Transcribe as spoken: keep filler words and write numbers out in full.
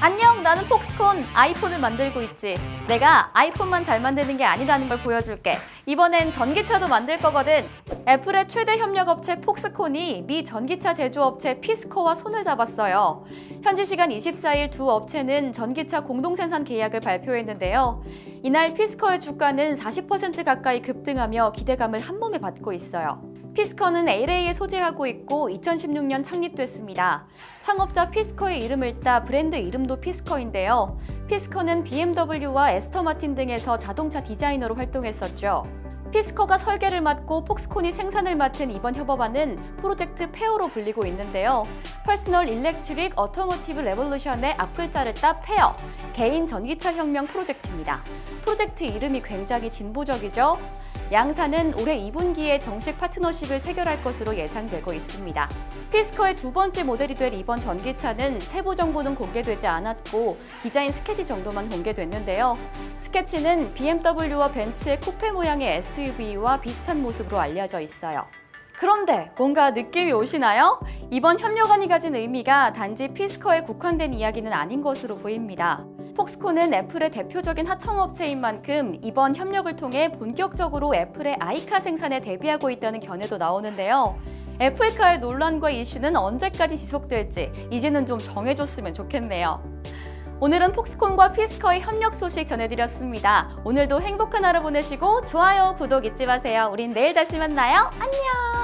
안녕, 나는 폭스콘. 아이폰을 만들고 있지. 내가 아이폰만 잘 만드는 게 아니라는 걸 보여줄게. 이번엔 전기차도 만들 거거든. 애플의 최대 협력업체 폭스콘이 미 전기차 제조업체 피스코와 손을 잡았어요. 현지 시간 이십사 일 두 업체는 전기차 공동 생산 계약을 발표했는데요. 이날 피스코의 주가는 사십 퍼센트 가까이 급등하며 기대감을 한몸에 받고 있어요. 피스코는 엘에이에 소재하고 있고 이천십육 년 창립됐습니다. 창업자 피스코의 이름을 따 브랜드 이름도 피스코인데요. 피스코는 비엠더블유와 에스터 마틴 등에서 자동차 디자이너로 활동했었죠. 피스코가 설계를 맡고 폭스콘이 생산을 맡은 이번 협업안은 프로젝트 페어로 불리고 있는데요. 퍼스널 일렉트릭 어토모티브 레볼루션의 앞글자를 따 페어, 개인 전기차 혁명 프로젝트입니다. 프로젝트 이름이 굉장히 진보적이죠? 양사는 올해 이 분기에 정식 파트너십을 체결할 것으로 예상되고 있습니다. 피스코의 두 번째 모델이 될 이번 전기차는 세부 정보는 공개되지 않았고 디자인 스케치 정도만 공개됐는데요. 스케치는 비엠더블유와 벤츠의 쿠페 모양의 에스유브이와 비슷한 모습으로 알려져 있어요. 그런데 뭔가 느낌이 오시나요? 이번 협력안이 가진 의미가 단지 피스코에 국한된 이야기는 아닌 것으로 보입니다. 폭스콘은 애플의 대표적인 하청업체인 만큼 이번 협력을 통해 본격적으로 애플의 아이카 생산에 대비하고 있다는 견해도 나오는데요. 애플카의 논란과 이슈는 언제까지 지속될지 이제는 좀 정해줬으면 좋겠네요. 오늘은 폭스콘과 피스코의 협력 소식 전해드렸습니다. 오늘도 행복한 하루 보내시고 좋아요, 구독 잊지 마세요. 우린 내일 다시 만나요. 안녕!